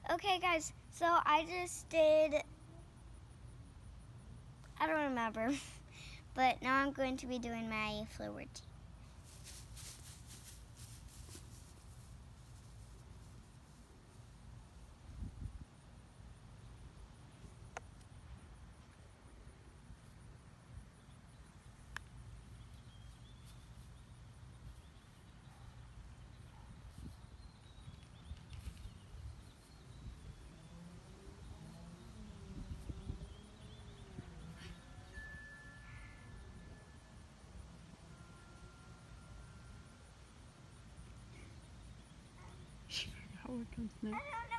Okay, guys, so I just did, I don't remember, but now I'm going to be doing my floor routine. She forgot what comes next. I don't know.